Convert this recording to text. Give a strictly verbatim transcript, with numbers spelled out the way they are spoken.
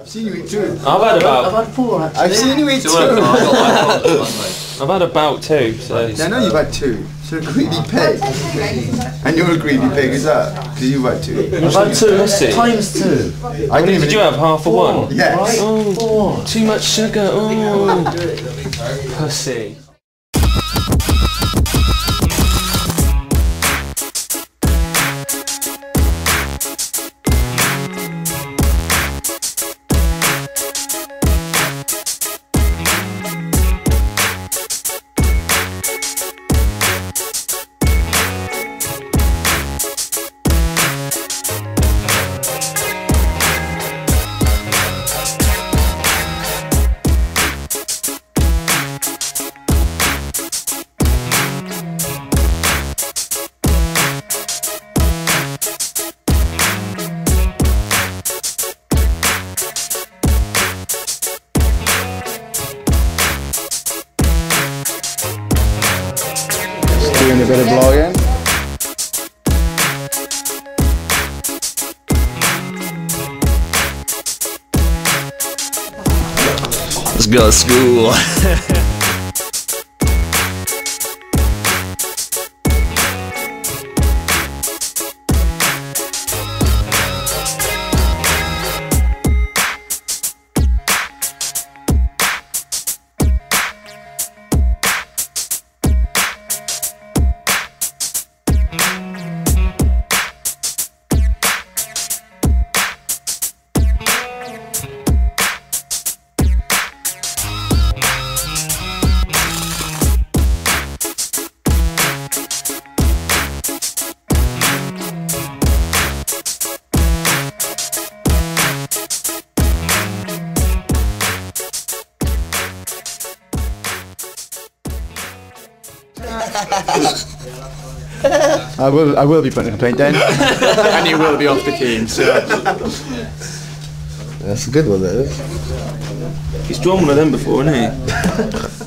I've seen you eat two. I've had about. I've had four actually. I've seen you eat two. I've had about two. So. Yeah, I know you've had two. So a greedy pig. And you're a greedy pig, is that? Because you've had two. I've had two. Let's see. Times two. I didn't Did you have half a one? Yes. Oh, Four. too much sugar. Oh, pussy. Doing a bit of vlogging. Let's go to school. I will I will be putting a complaint down. And you will be off the team, so That's a good one, that is. He's drawn one of them before, hasn't he?